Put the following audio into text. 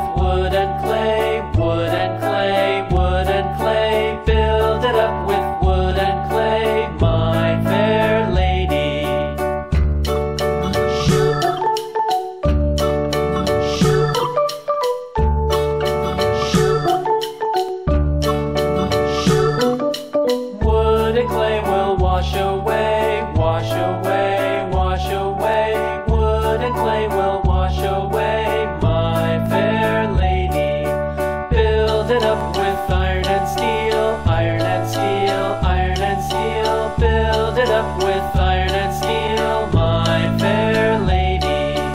wood and clay, wood and clay, wood and clay. Build it up with wood and clay, my fair lady. Wood and clay will wash away